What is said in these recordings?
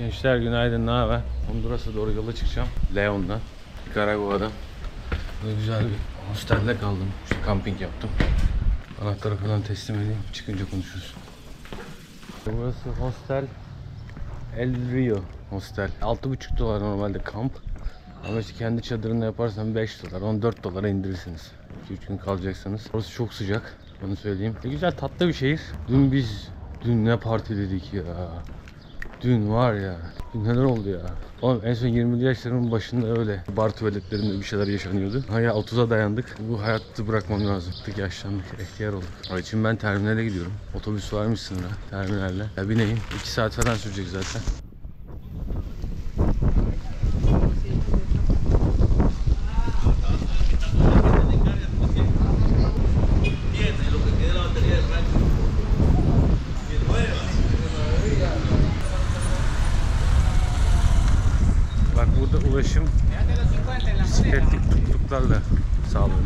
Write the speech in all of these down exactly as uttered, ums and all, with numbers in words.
Gençler günaydın, ne haber? Honduras'a doğru yola çıkacağım. Leon'dan, Nikaragua'dan. Böyle güzel bir hostelde kaldım. İşte kamping yaptım. Anahtarı falan teslim edeyim. Çıkınca konuşuruz. Burası hostel El Rio Hostel. altı buçuk dolar normalde kamp. Ama işte kendi çadırında yaparsan beş dolar, on dört dolara indirirsiniz. iki üç gün kalacaksınız. Orası çok sıcak. Onu söyleyeyim. Ne güzel, tatlı bir şehir. Dün biz dün ne partiledik ya. Dün var ya. Dün neler oldu ya. Oğlum en son yirmili yaşlarımın başında öyle bar tuvaletlerinde bir şeyler yaşanıyordu. Hala otuza dayandık. Bu hayatı bırakmam lazım. Artık yaşlandık, ihtiyar olduk. Onun için ben terminale gidiyorum. Otobüs varmış sınıra terminalle. Ya bineyim. iki saat falan sürecek zaten. Bak burada ulaşım bisikletlik tuktuklarla sağlanıyor.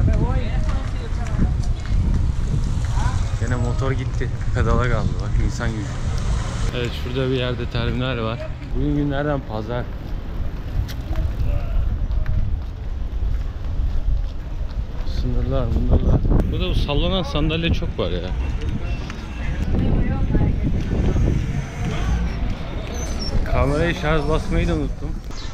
Gene motor gitti. Pedala kaldı bak, insan gücü. Evet, şurada bir yerde terminal var. Bugün günlerden pazar. Sınırlar bunlarla. Burada bu sallanan sandalye çok var ya. Kamerayı şarj basmayı da unuttum.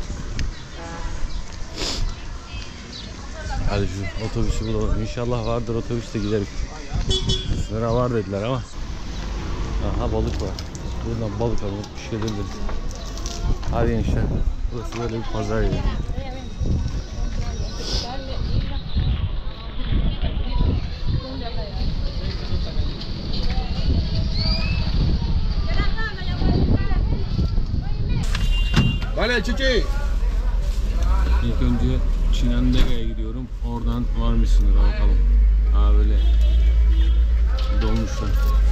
Hadi şu otobüsü bulalım. İnşallah vardır, otobüste gidelim. Sınıra var dediler ama. Aha, balık var. Buradan balık alıp bir şey ederiz. Hadi gençler. Burası böyle bir pazar yeri. Vale, Chichi. İlk önce Chinandega'ya gidiyorum. Oradan var mı sınıra bakalım. Aa, böyle dolmuşlar.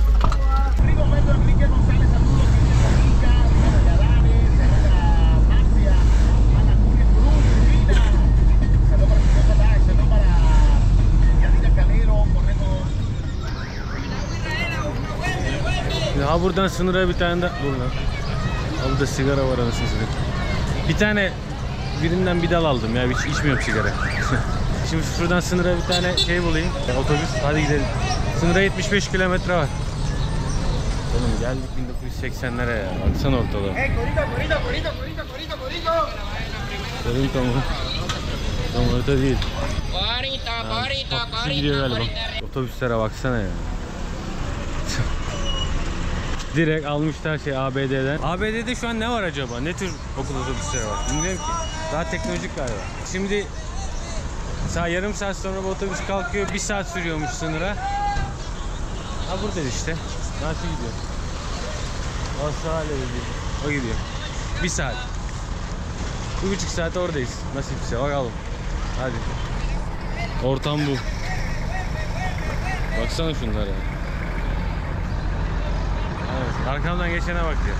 Ha, buradan sınıra bir tane de buradan. Burada sigara var anasını satayım. Bir tane birinden bir dal aldım ya, hiç içmiyorum sigara. Şimdi şuradan sınıra bir tane şey bulayım. Otobüs, hadi gidelim. Sınıra yetmiş beş kilometre var. Oğlum geldik bin dokuz yüz seksenlere ya. Baksana ortalığa. Hey, corito, corito, corito, corito, corito, corito. Corito mu? Tam orada değil. Corito, corito, corito. Gidiyor galiba. Otobüslere baksana ya. Direkt almışlar şey A B D'den. A B D'de şu an ne var acaba? Ne tür okul otobüsleri var? Bilmiyorum ki. Daha teknolojik galiba. Şimdi mesela yarım saat sonra bu otobüs kalkıyor. Bir saat sürüyormuş sınıra. Ha, burada işte. Nasıl gidiyor? O sağ gidiyor. O gidiyor. Bir saat. Bir buçuk saat oradayız. Nasipse bakalım. Hadi. Ortam bu. Baksana şunlara. Evet, arkamdan geçene bak ya.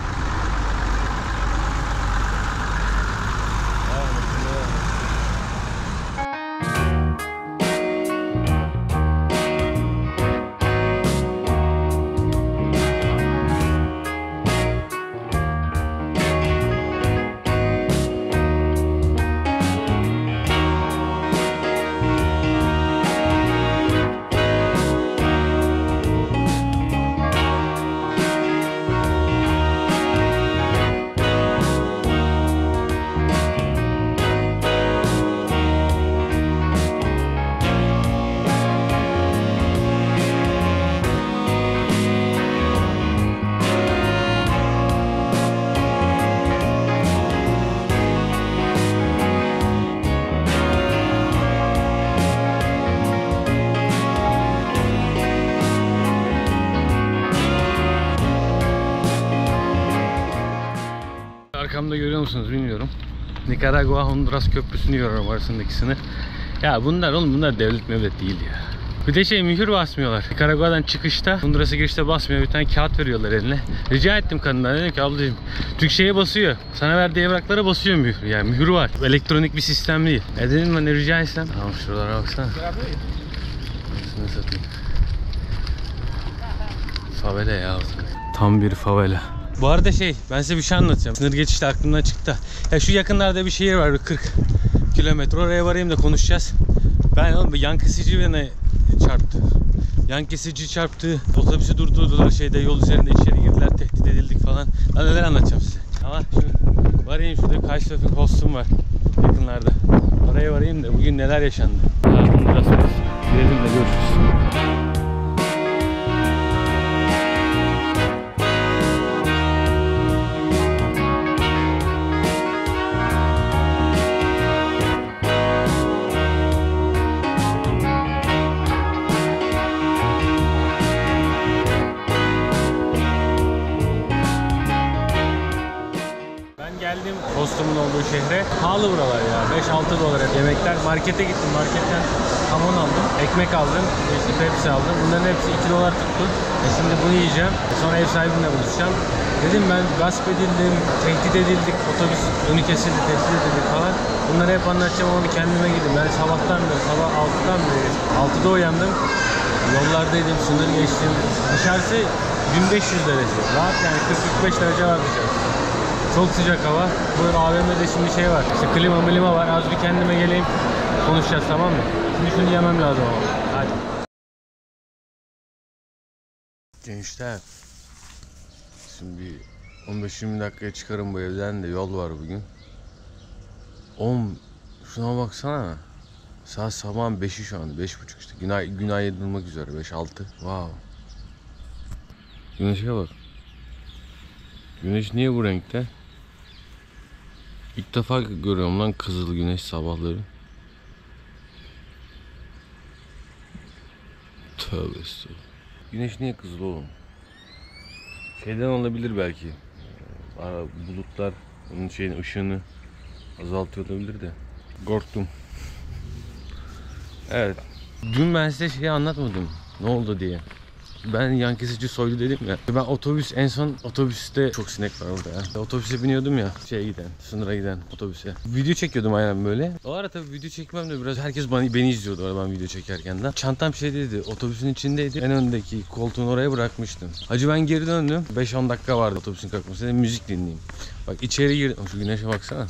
Arkamda görüyor musunuz bilmiyorum. Nikaragua Honduras köprüsünü görüyorum arasındakisini. Ya bunlar oğlum bunlar devlet mevlet değil ya. Bir de şey, mühür basmıyorlar. Nikaragua'dan çıkışta, Honduras'a girişte basmıyor. Bir tane kağıt veriyorlar eline. Rica ettim kadından, dedim ki ablacığım Türkçe'ye basıyor. Sana verdiği evraklara basıyor mühür. Yani mühür var. Elektronik bir sistem değil. E dedim ben de rica etsem. Tamam, şuralara baksana. Nasıl satayım. Favela ya. Tam bir favela. Bu arada şey, ben size bir şey anlatacağım. Sınır geçişte aklımdan çıktı. Ya şu yakınlarda bir şehir var, kırk kilometre. Oraya varayım da konuşacağız. Ben oğlum yan kesici beni çarptı. Yan kesici çarptı. Otobüsü durdurdular şeyde, yol üzerinde içeri girdiler, tehdit edildik falan. Ben neler anlatacağım size. Ama şu varayım, şurada Couchsurfing hostum var yakınlarda. Oraya varayım da bugün neler yaşandı. Biraz gidelim de görüşürüz. Geldim hostumun olduğu şehre. Pahalı buralar ya. beş altı dolar hep yemekler. Markete gittim. Marketten hamon aldım. Ekmek aldım. İşte Pepsi aldım. Bunların hepsi iki dolar tuttu. E şimdi bunu yiyeceğim. E sonra ev sahibimle buluşacağım. Dedim ben gasp edildim, tehdit edildik, otobüs önü kesildi, tehdit edildik falan. Bunları hep anlatacağım ama kendime gidin. Ben sabahtan beri, sabah altıdan beri, altıda uyandım. Yollardaydım, sınır geçtim. Dışarısı bin beş yüz derece. Rahat yani kırk kırk beş derece var dışarısı. Çok sıcak hava. Böyle A V M'de şimdi şey var. İşte klima klima var. Az bir kendime geleyim. Konuşacağız, tamam mı? Şimdi şunu yemem lazım ama. Hadi. Gençler. Şimdi on beş yirmi dakikaya çıkarım bu evden de, yol var bugün. on Şuna baksana. Saat sabahın beşi şu an. beş buçuk işte. Gün, ay, gün aydınlanmak üzere. beş altı. Wow. Güneşe bak. Güneş niye bu renkte? İlk defa görüyorum lan kızıl güneş sabahları. Tövbe estağfurullah. Güneş niye kızıl oğlum? Şeyden olabilir belki. Bulutlar onun şeyin ışığını azaltıyor olabilir de. Korktum. Evet. Dün ben size şeyi anlatmadım. Ne oldu diye. Ben yan kesici soydu dedim ya. Ben otobüs, en son otobüste çok sinek var orada ya. Otobüse biniyordum ya, şeye giden, sınıra giden otobüse. Video çekiyordum aynen böyle. O ara tabii video çekmem de biraz herkes beni, beni izliyordu orada ben video çekerken de. Çantam şeydeydi, otobüsün içindeydi. En öndeki koltuğun oraya bırakmıştım. Hacı ben geri döndüm. beş on dakika vardı otobüsün kalkmasına. Dedim müzik dinleyeyim. Bak içeri girdim. Şu güneşe baksana.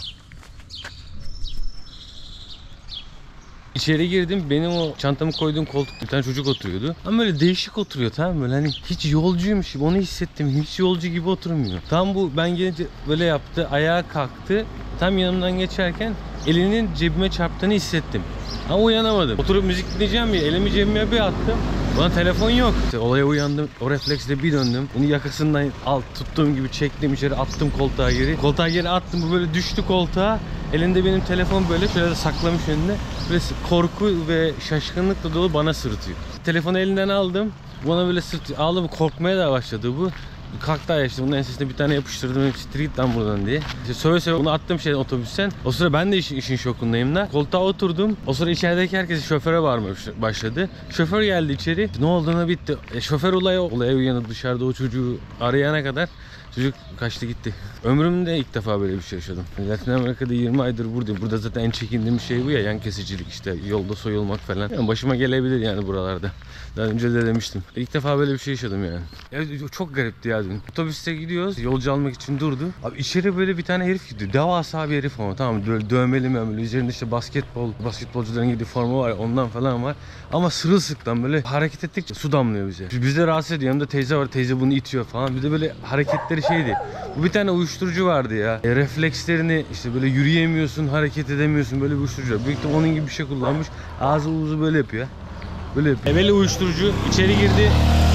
İçeri girdim, benim o çantamı koyduğum koltukta bir tane çocuk oturuyordu. Ama böyle değişik oturuyor, tamam mı? Böyle hani hiç yolcuymuş gibi, onu hissettim. Hiç yolcu gibi oturmuyor. Tam bu ben gelince böyle yaptı, ayağa kalktı. Tam yanımdan geçerken elinin cebime çarptığını hissettim. Ama uyanamadım. Oturup müzik dinleyeceğim ya, elimi cebime bir attım. Bana telefon yok. İşte olaya uyandım, o refleksle bir döndüm. Onu yakasından alt tuttuğum gibi çektim içeri, attım koltuğa geri. Koltuğa geri attım, bu böyle düştü koltuğa. Elinde benim telefon böyle şöyle de saklamış önüne. Böyle korku ve şaşkınlıkla dolu bana sırıtıyor. Telefonu elinden aldım. Bana böyle sırtıyor. Ağlamı korkmaya da başladı bu. Kalktı ayağa, işte bunun ensesine bir tane yapıştırdım. Siktir git lan buradan diye. İşte söyle söyle onu attım şey otobüsten. O sıra ben de işin, işin şokundayım da. Koltuğa oturdum. O sıra içerideki herkes şoföre bağırmaya başladı. Şoför geldi içeri. Ne olduğuna bitti. E, şoför olaya, olaya uyanıp dışarıda o çocuğu arayana kadar çocuk kaçtı gitti. Ömrümde ilk defa böyle bir şey yaşadım. Latin Amerika'da yirmi aydır buradayım. Burada zaten en çekindiğim şey bu ya, yan kesicilik, işte yolda soyulmak falan. Yani başıma gelebilir yani buralarda. Daha önce de demiştim. İlk defa böyle bir şey yaşadım yani. Ya çok garipti ya dün. Otobüste gidiyoruz. Yolcu almak için durdu. Abi içeri böyle bir tane herif gidiyor. Devasa bir herif ama, tamam, böyle dövmeli memeli. Üzerinde işte basketbol, basketbolcuların giydiği forma var. Ondan falan var. Ama sırılsıklam böyle hareket ettikçe su damlıyor bize. Biz de rahatsız ediyor. Yanımda teyze var. Teyze bunu itiyor falan. Bir de böyle hareketleri şeydi. Bu bir tane uyuşturucu vardı ya. E, reflekslerini işte böyle yürüyemiyorsun, hareket edemiyorsun. Böyle bir uyuşturucu var. Büyük de onun gibi bir şey kullanmış. Ağzı uzu böyle yapıyor. Böyle yapıyor. Evveli uyuşturucu içeri girdi.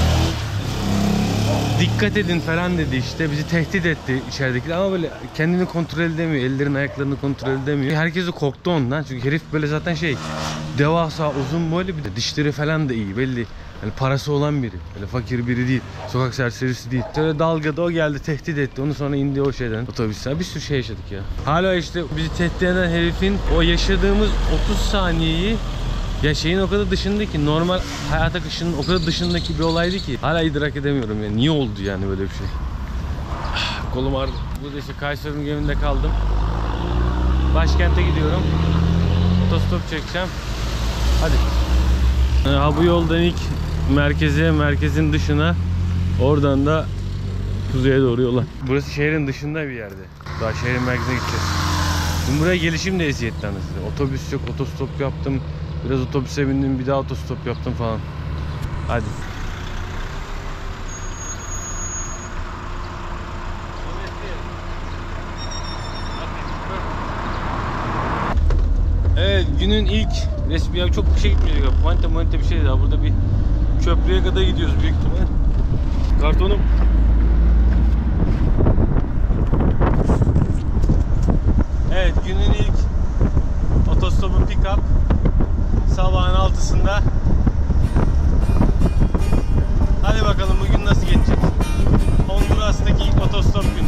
Dikkat edin falan dedi işte. Bizi tehdit etti içeridekiler ama böyle kendini kontrol edemiyor. Ellerini ayaklarını kontrol edemiyor. Herkes de korktu ondan. Çünkü herif böyle zaten şey, devasa uzun boylu, bir de dişleri falan da iyi belli. Yani parası olan biri. Böyle fakir biri değil. Sokak serserisi değil. Şöyle dalgada o geldi, tehdit etti. Onu sonra indi o şeyden, otobüsten. Bir sürü şey yaşadık ya. Hala işte bizi tehdit eden herifin o yaşadığımız otuz saniyeyi, ya şeyin o kadar dışında ki, normal hayat akışının o kadar dışındaki bir olaydı ki hala idrak edemiyorum yani. Niye oldu yani böyle bir şey? Kolum ağrıdı. Burada işte Kayseri'nin geminde kaldım. Başkente gidiyorum. Otostop çekeceğim. Hadi. Ha, bu yoldan ilk merkeze, merkezin dışına, oradan da kuzeye doğru yola. Burası şehrin dışında bir yerde. Daha şehrin merkezine gideceğiz. Şimdi buraya gelişim de eziyetli anasını. Otobüs yok, otostop yaptım. Biraz otobüse bindim, bir daha otostop yaptım falan. Hadi. Evet, günün ilk resmi, ya çok bir şey gitmeyecek. Puente muente bir şey daha. Burada bir köprüye kadar gidiyoruz büyük ihtimal. Kartonum. Evet, günün ilk otostopu pick-up. Sabahın altısında. Hadi bakalım bugün nasıl geçecek? Honduras'taki ilk otostop günü.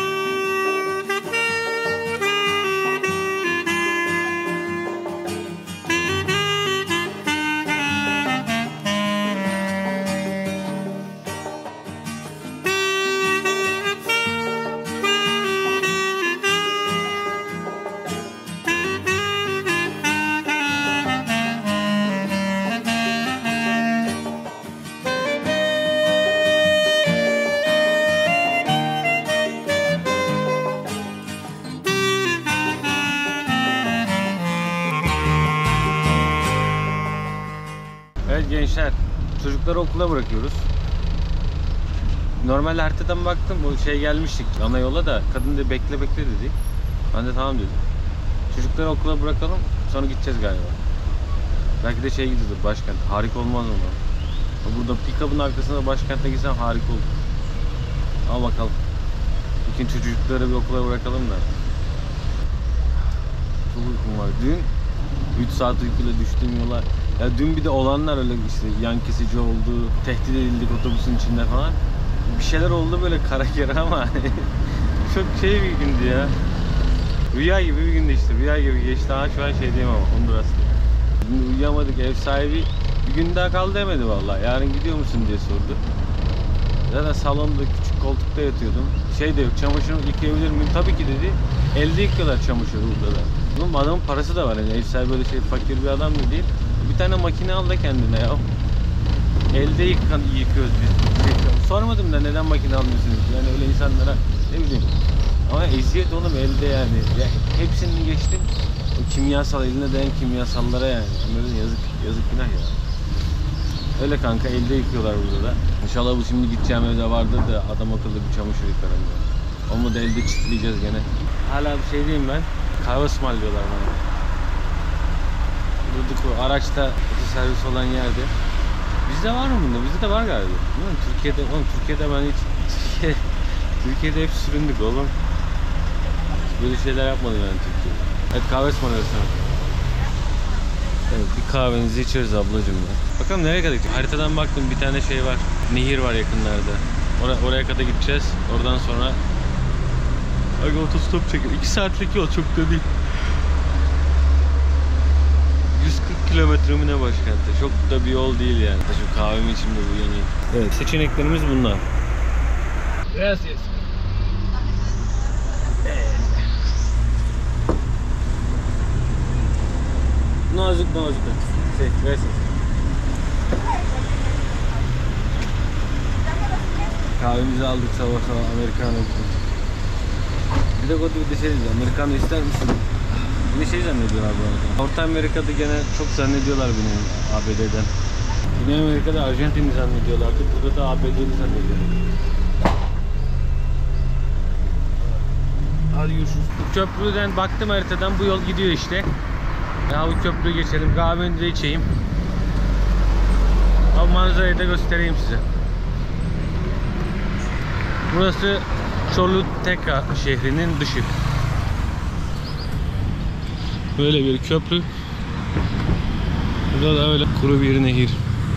Evet gençler, çocukları okula bırakıyoruz. Normal haritadan baktım, o şey gelmiştik ana yola da, kadın da bekle bekle dedi. Ben de tamam dedim. Çocukları okula bırakalım, sonra gideceğiz galiba. Belki de şey gidiyordur, başkent. Harika olmaz mı? Burada pick-up'ın arkasında başkente gitsem harika olur. Al bakalım. İkinci çocukları bir okula bırakalım da. Çok uykum var. Dün üç saat uykuyla düştüğüm yola. Ya dün bir de olanlar öyle işte, yan kesici oldu, tehdit edildik otobüsün içinde falan. Bir şeyler oldu böyle kara kere ama çok şey bir gündü ya. Rüya gibi bir gündü işte, rüya gibi geçti. Ha şu an şey diyemem ama Honduras'ta. Dün uyuyamadık, ev sahibi bir gün daha kal demedi vallahi. Yarın gidiyor musun diye sordu. Zaten salonda küçük koltukta yatıyordum. Şey de yok, çamaşırımı yıkayabilir miyim? Tabii ki dedi. Elde yıkıyorlar çamaşırı burada da. Oğlum adamın parası da var yani, ev sahibi böyle şey fakir bir adam da değil. Bir tane makine al da kendine ya. Elde yıkan, yıkıyoruz biz. Sormadım da neden makine almıyorsunuz? Yani öyle insanlara ne bileyim. Ama eziyet oğlum elde yani. Ya hepsini geçtim. O kimyasal, eline değen kimyasallara yani. Onların yazık, yazık günah ya. Öyle kanka, elde yıkıyorlar burada da. İnşallah bu şimdi gideceğim evde vardır da adam akıllı bir çamaşır yıkarım ya. Olmadı elde çitleyeceğiz gene. Hala bir şey diyeyim ben. Kahve ısmarlıyorlar bana. Durduk o araçta servis olan yerde. Bizde var mı bunda? Bizde de var galiba. Değil Türkiye'de, oğlum Türkiye'de ben hiç Türkiye, Türkiye'de hep süründük oğlum. Böyle şeyler yapmadım yani Türkiye'de. Evet, kahve ısmarlıyoruz sana. Evet, bir kahvenizi içeriz ablacığım ya. Bakalım nereye kadar gidecek? Haritadan baktım, bir tane şey var. Nehir var yakınlarda. Oraya, oraya kadar gideceğiz. Oradan sonra Aga otostop çekiyor. iki saatlik yol, çok da değil. yüz kırk kilometre mi ne başkentte? Çok da bir yol değil yani. Şu kahvemi içimde bu yanayım. Evet, seçeneklerimiz bunlar. Gracias. Nazik nazik. Şey, gracias. Kahvemizi aldık sabah sabah, americano. Bir de kodu bir de şey diyeceğim, americano ister misin? Bir şey zannediyorlar bu arada. Orta Amerika'da gene çok zannediyorlar beni A B D'den. Güney Amerika'da Arjantin'i zannediyorlardı. Burada da A B D'yi zannediyorlar. Hadi görüşürüz. Bu köprüden baktım haritadan, bu yol gidiyor işte. Ya bu köprüyü geçelim, kahveni de içeyim. Ama manzarayı da göstereyim size. Burası Choluteca şehrinin dışı. Böyle bir köprü. Burada da öyle kuru bir nehir.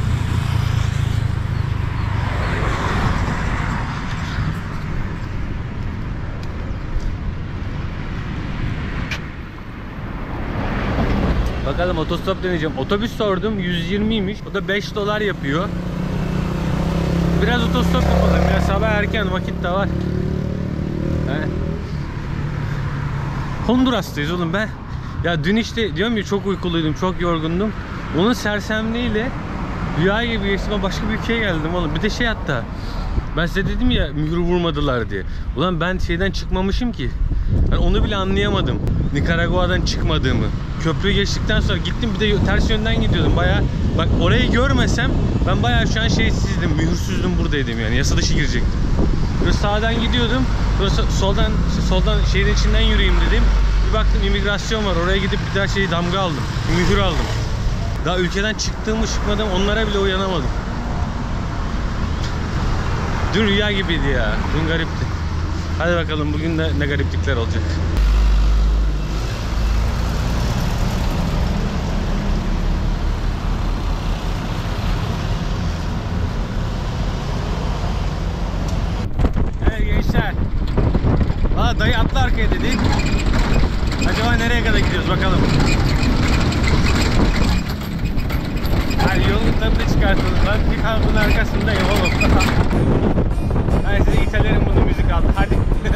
Bakalım otostop deneyeceğim. Otobüs sordum, yüz yirmiymiş. O da beş dolar yapıyor. Biraz otostop yapalım ya, sabah erken, vakit de var. He. Honduras'tayız oğlum ben. Ya dün işte diyorum ya, çok uykuluydum, çok yorgundum. Onun sersemliğiyle rüya gibi geçtim, başka bir ülkeye geldim oğlum. Bir de şey, hatta Ben size dedim ya mühür vurmadılar diye. Ulan ben şeyden çıkmamışım ki. Yani onu bile anlayamadım. Nikaragua'dan çıkmadığımı. Köprüyü geçtikten sonra gittim, bir de ters yönden gidiyordum. Bayağı bak, orayı görmesem ben bayağı şu an şeysizdim, mühürsüzdüm, buradaydım yani. Yasa dışı girecektim. Böyle sağdan gidiyordum. Böyle soldan soldan şehrin içinden yürüyeyim dedim. Bir baktım imigrasyon var. Oraya gidip bir daha şeyi damga aldım. Mühür aldım. Daha ülkeden çıktığımı çıkmadım, onlara bile uyanamadım. Dün rüya gibiydi ya. Dün garipti. Hadi bakalım bugün de ne gariplikler olacak. Evet gençler. Valla dayı atla arkaya dedi. Acaba nereye kadar gidiyoruz bakalım. Hadi yolun tadını çıkartalım lan. Bir kampın arkasındayım oğlum. Ben size İtalyanım, bunu müzik aldım. Hadi.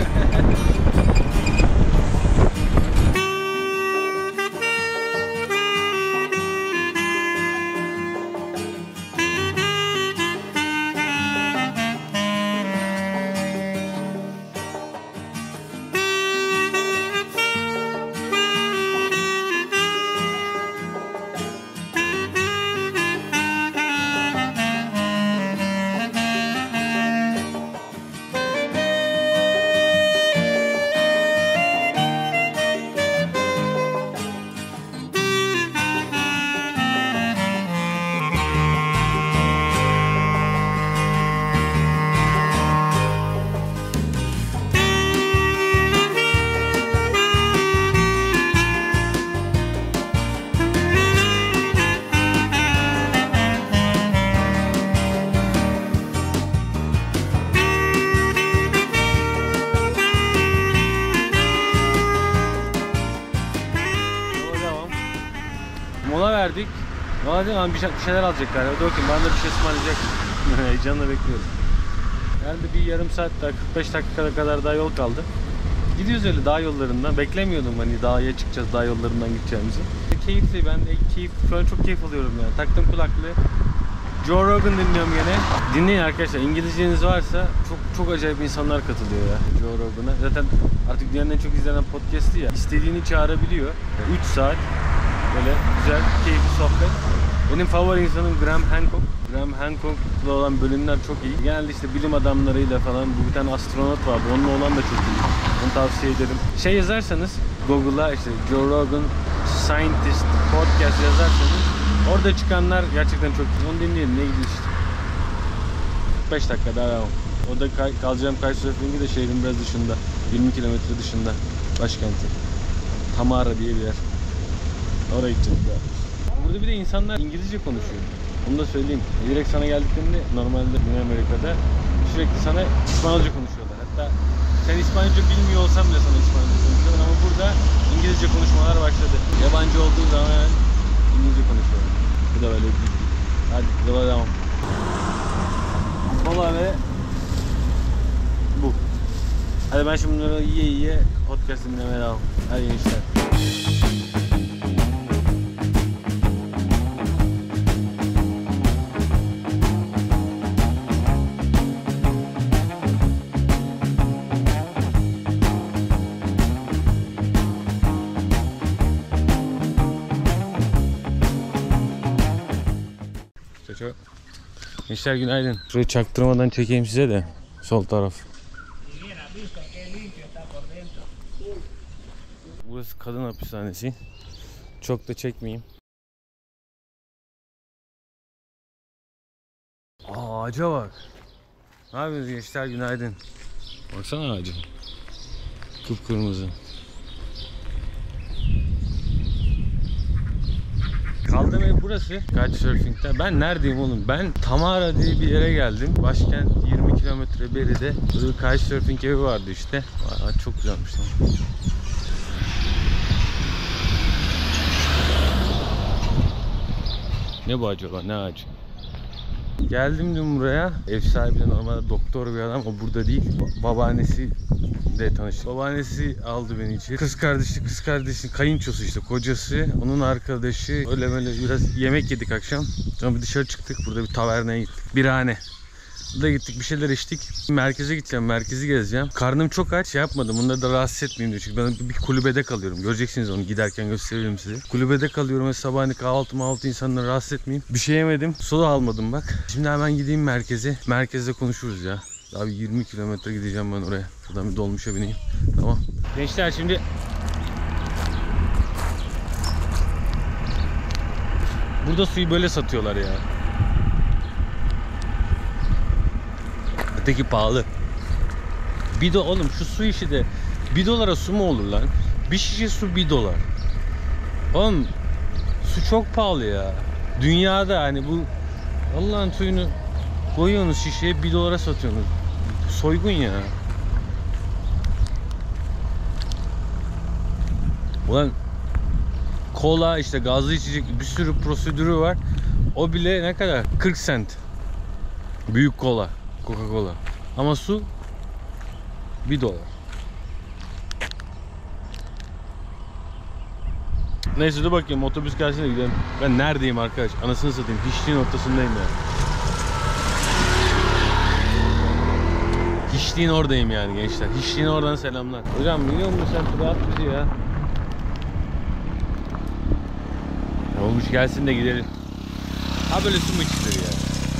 Mola verdik. Valla dedim bir şeyler alacak galiba. Dur bakayım, bana da bir şey ısmarlayacak. Heyecanla bekliyorum. Yani bir yarım saat daha, kırk beş dakikada kadar daha yol kaldı. Gidiyoruz öyle dağ yollarından. Beklemiyordum hani dağa çıkacağız, dağ yollarından gideceğimizi. Keyifli, ben de keyif, şu an çok keyif alıyorum yani. Taktım kulaklığı. Joe Rogan dinliyorum yine. Dinleyin arkadaşlar, İngilizceniz varsa çok çok acayip insanlar katılıyor ya Joe Rogan'a. Zaten artık dünyanın en çok izlenen podcast'i ya. İstediğini çağırabiliyor. üç saat böyle güzel, keyifli sohbet. Benim favori insanım Graham Hancock. Graham Hancock'la olan bölümler çok iyi. Genelde işte bilim adamlarıyla falan, bu bir tane astronot vardı, onunla olan da çok iyi. Onu tavsiye ederim. Şey yazarsanız Google'a işte Joe Rogan Scientist Podcast yazarsanız orada çıkanlar gerçekten çok iyi. Onu dinleyelim, ne gidiyor işte. beş dakika daha devam. Orada kay kalacağım Couchsurfing'i de şehrin biraz dışında. yirmi kilometre dışında. Başkenti. Tamara diye bir yer. Oraya gideceğiz daha. Burada bir de insanlar İngilizce konuşuyor. Onu da söyleyeyim. Direkt sana geldiklerinde normalde Güney Amerika'da sürekli sana İspanyolca konuşuyorlar. Hatta sen İspanyolca bilmiyor olsan bile sana İspanyolca konuşuyorlar ama burada İngilizce konuşmalar başladı. Yabancı olduğu zaman İngilizce konuşuyorlar. Bu da böyle bir bilgi. Hadi yola devam. Mola ve bu. Hadi ben şimdi bunları yiye yiye podcast dinlemeye devam. Hadi gençler. Gençler günaydın. Şurayı çaktırmadan çekeyim size de. Sol taraf. Burası kadın hapishanesi. Çok da çekmeyeyim. Aa, ağaca bak. Ne yapıyorsunuz gençler, günaydın. Baksana ağaca. Kıpkırmızı. Kaldığım ev burası. Couchsurfing'de. Ben neredeyim oğlum? Ben Tamara diye bir yere geldim. Başkent yirmi kilometre beride. Böyle bir Couchsurfing evi vardı işte. Aa, çok güzelmiş lan. Ne bu acaba? Ne ağacı? Geldim dün buraya. Ev sahibi de normalde doktor bir adam. O burada değil. Ba babaannesi de tanıştık. Babaannesi aldı beni içeri. Kız kardeşi, kız kardeşi, kayınçosu işte, kocası, onun arkadaşı. Öyle böyle biraz yemek yedik akşam. Sonra bir dışarı çıktık. Burada bir tavernaya gittik. Birhane. Burada gittik, bir şeyler içtik. Merkeze gideceğim, merkezi gezeceğim. Karnım çok aç, şey yapmadım. Bunları da rahatsız etmeyeyim diyor. Çünkü ben bir kulübede kalıyorum. Göreceksiniz onu, giderken gösteririm size. Kulübede kalıyorum ve sabah hani kahvaltı mahvaltı insanları rahatsız etmeyeyim. Bir şey yemedim. Soda almadım bak. Şimdi hemen gideyim merkeze. Merkezde konuşuruz ya. Daha bir yirmi kilometre gideceğim ben oraya. Şuradan bir dolmuşa bineyim. Tamam. Gençler şimdi burada suyu böyle satıyorlar ya. Öteki pahalı. Bir de oğlum şu su işi de bir dolara su mu olur lan? Bir şişe su bir dolar. Oğlum su çok pahalı ya. Dünyada hani bu Allah'ın suyunu koyuyorsunuz şişeye bir dolara satıyorsunuz. Soygun ya. Ulan kola işte gazlı içecek bir sürü prosedürü var. O bile ne kadar? kırk sent. Büyük kola. Coca-Cola. Ama su bir dolar. Neyse dur bakayım, otobüs gelsin de gidelim. Ben neredeyim arkadaş? Anasını satayım. Hiçliğin ortasındayım ya. Hiçliğin oradayım yani gençler. Hiçliğin oradan selamlar. Hocam biliyor musun sen tura at bizi ya. Ne olmuş, gelsin de gidelim. Ha böyle su mu içilir ya?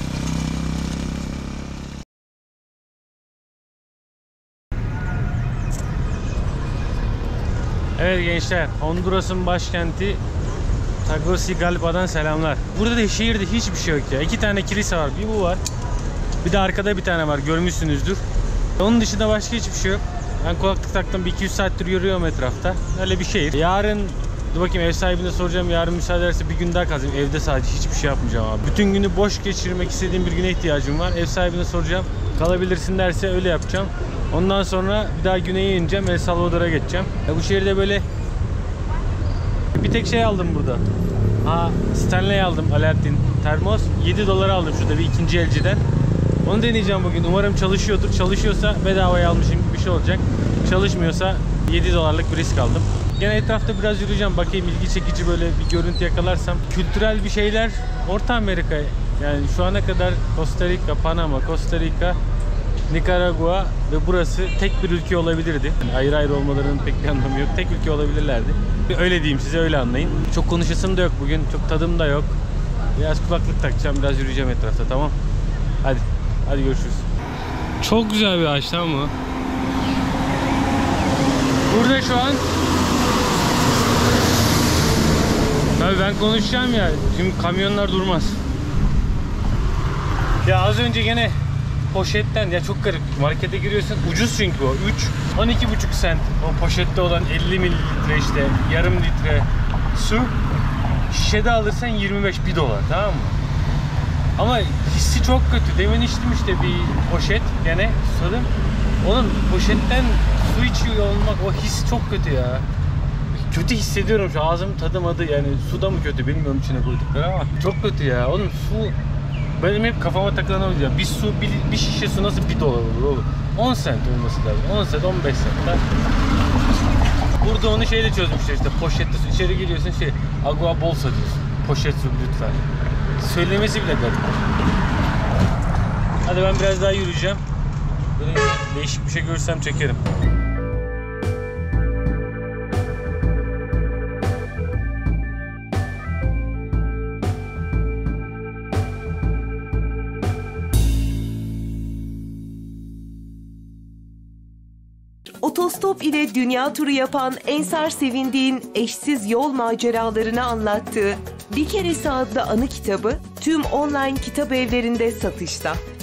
Evet gençler, Honduras'ın başkenti Tegucigalpa'dan selamlar. Burada da şehirde hiçbir şey yok ya. İki tane kilise var. Bir bu var. Bir de arkada bir tane var. Görmüşsünüzdür. Onun dışında başka hiçbir şey yok. Ben kulaklık taktım. bir iki yüz saattir yürüyorum etrafta. Öyle bir şehir. Yarın dur bakayım, ev sahibine soracağım. Yarın müsaade ederse bir gün daha kalayım. Evde sadece hiçbir şey yapmayacağım abi. Bütün günü boş geçirmek istediğim bir güne ihtiyacım var. Ev sahibine soracağım. Kalabilirsin derse öyle yapacağım. Ondan sonra bir daha güneye ineceğim. El Salvador'a geçeceğim. Ya bu şehirde böyle bir tek şey aldım burada. Ha, Stanley aldım, Alaaddin termos. yedi dolara aldım şurada bir ikinci elciden. Onu deneyeceğim bugün. Umarım çalışıyordur. Çalışıyorsa bedavaya almışım gibi bir şey olacak. Çalışmıyorsa yedi dolarlık bir risk aldım. Gene etrafta biraz yürüyeceğim. Bakayım ilgi çekici böyle bir görüntü yakalarsam. Kültürel bir şeyler. Orta Amerika. Yani şu ana kadar Costa Rica, Panama, Costa Rica, Nikaragua ve burası tek bir ülke olabilirdi. Yani ayrı ayrı olmalarının pek bir anlamı yok. Tek ülke olabilirlerdi. Öyle diyeyim size, öyle anlayın. Çok konuşasım da yok bugün. Çok tadım da yok. Biraz kulaklık takacağım. Biraz yürüyeceğim etrafta, tamam. Hadi. Hadi görüşürüz. Çok güzel bir ağaç, tamam mı? Burada şu an tabii ben konuşacağım ya. Şimdi kamyonlar durmaz. Ya az önce gene poşetten, ya çok garip, markete giriyorsun, ucuz çünkü o üç on iki buçuk sent o poşette olan elli mililitre işte yarım litre su, şişede alırsan yirmi beş bir dolar, tamam mı? Ama hissi çok kötü. Demin içtim işte bir poşet gene susadım. Oğlum poşetten su içiyor olmak, o his çok kötü ya. Kötü hissediyorum şu, ağzım tadımadı yani. Su da mı kötü bilmiyorum içine koydukları ama çok kötü ya. Oğlum su, benim hep kafama takılan o ya. Bir su, bir, bir şişe su nasıl bir dolar olur oğlum? on sent olması lazım. on sent, on beş sent. Burada onu şeyle çözmüşler işte, poşette su. İçeri giriyorsun şey, agua bolsa diyorsun. Poşet su lütfen. Söylemesi bile garip. Hadi ben biraz daha yürüyeceğim. Böyle değişik bir şey görürsem çekerim. Otostop ile dünya turu yapan Ensar Sevindiğin eşsiz yol maceralarını anlattığı Bir Keresi adlı anı kitabı tüm online kitap evlerinde satışta.